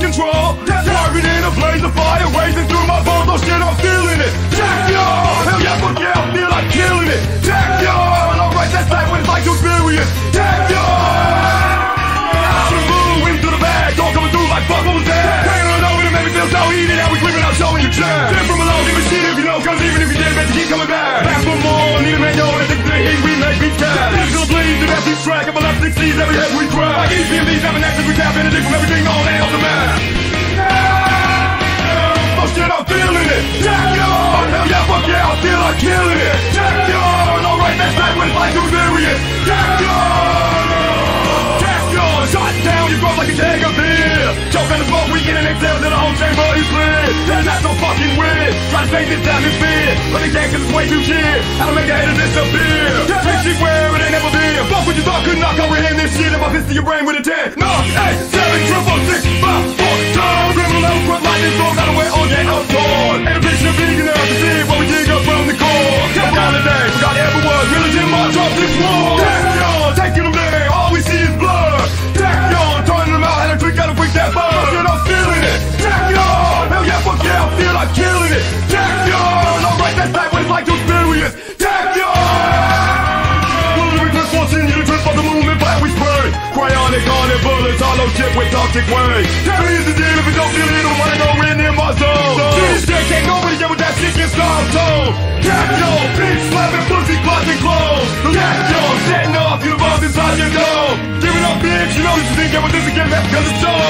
control. Swerving in a blaze of fire, racing through my bones. Oh shit, I'm feeling it. Tachyon, hell yeah, fuck yeah, I feel like killing it. Tachyon, alright, that's like what it's like to experience. Tachyon, out of the blue, into the bag, all coming through like fuck, what was that? Hanging over to make me feel so heated, now we creeping out, showing you trash. Came from below, give a shit if you know, cause even if you did, better keep coming back. Back for more, need a man, yo, and addicted to the heat, we make beats cash. It's gonna bleed, the best beats track, I'm left 6 C's, every head we crack. Like EPMDs, having access, we tap in a dick from everything on and off the map. Oh shit, I'm feeling it. Tachyon, hell yeah, fuck yeah, I feel like killing it. Tachyon, alright, that's like what it's like to experience. Tachyon, shot down, you grow like a keg of beer. Choke on the smoke, we get an exhale till the whole chamber is clear. That's not so fucking weird. Try to save this atmosphere, but they can't cause it's way too cheap. How to make a hater disappear. Take shit where it ain't never been. Fuck what you thought could not comprehend this shit. If I pistol your brain with a 10, 9, 8, 7, 6, 5, 4, turn. Criminal level front lightning storm, got away all day outdoors. Ain't a picture of vegan enough to see what we dig up from the core. Cut down the day, forgot everyone. Religion march off this war. Tachyon, taking them there, all we see is blood. Tachyon, turning them out, had a drink, gotta freak that bug. Shit, I'm feeling it. Tachyon, hell yeah, fuck yeah, I feel like killing it. Tachyon, alright, that's like what it's like to experience. Tachyon, forcing you to trip on the movement, black we spray. Cryonic on it, bullets, hollow shit with toxic waste. Tell me is the deal if you don't feel it, don't wanna go in my zone. See this shit, can't nobody get with that shit, get style tone. Tachyon, bitch slapping pussy, clutching clothes. Tachyon, setting off, you the bombs inside your dome. Giving up, bitch, you know you should think get with this again, that's because it's so.